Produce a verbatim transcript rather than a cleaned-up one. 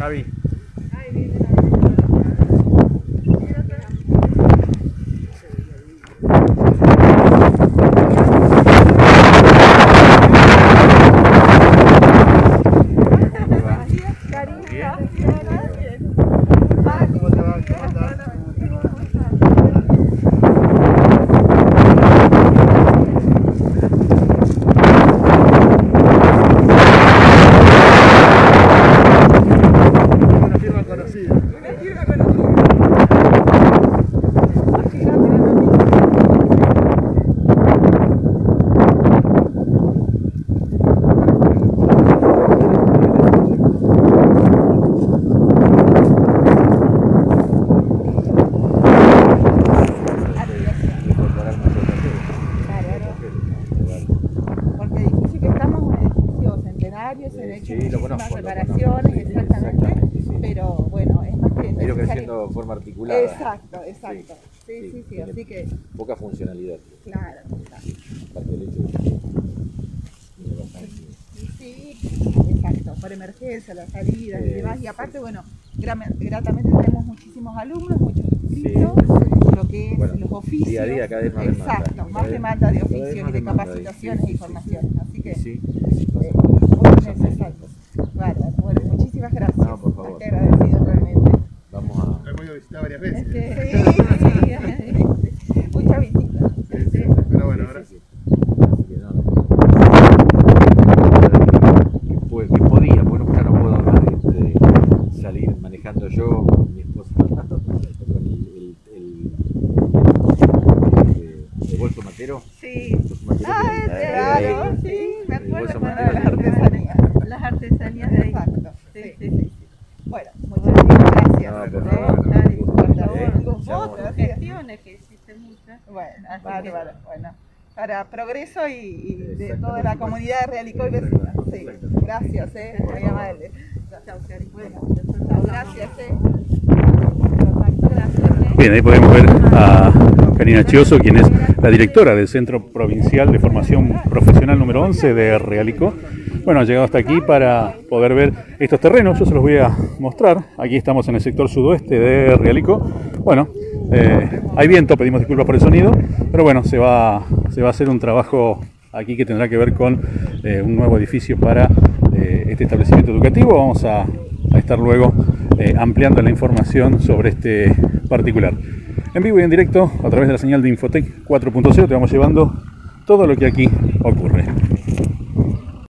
Javi? Se han hecho sí, lo muchísimas conozco, reparaciones, lo conozco, sí, exactamente, exactamente, sí. Pero bueno, es más que Ha ido necesario. creciendo de forma articulada. Exacto, exacto. Sí, sí, sí, tiene así que... poca funcionalidad. Claro, claro. Aparte del hecho de que tiene bastante. Sí, exacto, por emergencia, las salidas y Eh, demás. Y sí. aparte, bueno, gra- gratamente tenemos muchísimos alumnos, muchos inscritos, Sí. lo que es Bueno, los oficios. día a día cada vez más demanda. Exacto, Cada más vez- demanda de cada vez oficios más y de demanda, capacitaciones sí, y sí, formaciones. Así que Sí, eh, sí, muy cosas necesario. Bárbaro. Bueno, muchísimas gracias. No, por favor. Más que agradecido realmente. Vamos a... Hemos ido a visitar varias veces. Es que, sí, sí, mucha visita. Sí, sí, pero bueno, ahora sí, sí. Así que no, no. Que, pues, que podía, bueno, ya no puedo este, salir manejando yo, mi esposa, con el, el, el, el, el bolso matero. Sí. El bolso matero Ah, que- es eh, claro, eh, sí, me el acuerdo bolso cuando matero las que- artesanías. Las artesanías de ahí. Exacto, sí, Sí, sí, sí. Bueno, muchísimas gracias. No, por ¿Eh? favor. Dale, por Eh, favor. Con ya vos, vamos. gracias. gestiones que existen muchas. Bueno, bárbaro, bueno. Para progreso y, y de Exactamente. toda la comunidad de Realicó y vecina. Sí, gracias, eh, muy amable. Chao, Cari. Bueno, chao, gracias, eh. Contacto, gracias, eh. Bien, ahí podemos ver a Karina Chioso, quien es la directora del Centro Provincial de Formación Profesional número once de Realicó. Bueno, ha llegado hasta aquí para poder ver estos terrenos. Yo se los voy a mostrar. Aquí estamos en el sector sudoeste de Realicó. Bueno, eh, hay viento, pedimos disculpas por el sonido, pero bueno, se va, se va a hacer un trabajo aquí que tendrá que ver con eh, un nuevo edificio para eh, este establecimiento educativo. Vamos a, a estar luego eh, ampliando la información sobre este particular. En vivo y en directo, a través de la señal de Infotec cuatro punto cero, te vamos llevando todo lo que aquí ocurre.